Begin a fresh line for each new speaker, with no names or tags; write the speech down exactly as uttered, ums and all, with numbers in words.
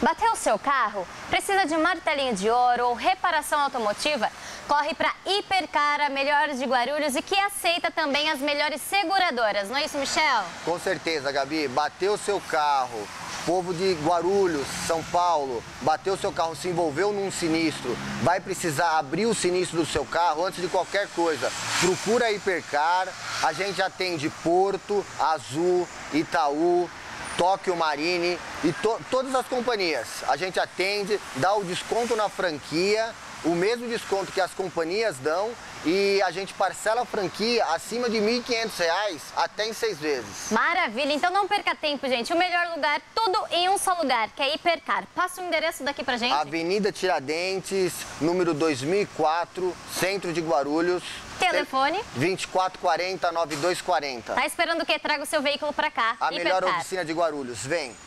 Bateu o seu carro? Precisa de martelinho de ouro ou reparação automotiva? Corre para Hipercar, a melhor de Guarulhos e que aceita também as melhores seguradoras. Não é isso, Michel?
Com certeza, Gabi. Bateu o seu carro, povo de Guarulhos, São Paulo, bateu o seu carro, se envolveu num sinistro, vai precisar abrir o sinistro do seu carro antes de qualquer coisa. Procura a Hipercar, a gente atende Porto, Azul, Itaú, Tóquio Marine e to todas as companhias. A gente atende, dá o desconto na franquia, o mesmo desconto que as companhias dão, e a gente parcela a franquia acima de mil e quinhentos reais até em seis vezes.
Maravilha! Então não perca tempo, gente. O melhor lugar, tudo em um só lugar, que é Hipercar. Passa o endereço daqui pra gente.
Avenida Tiradentes, número dois mil e quatro, centro de Guarulhos.
Telefone?
vinte e quatro quarenta, noventa e dois quarenta.
Tá esperando o quê? Traga o seu veículo pra cá.
A melhor
Hipercar.
oficina de Guarulhos. Vem!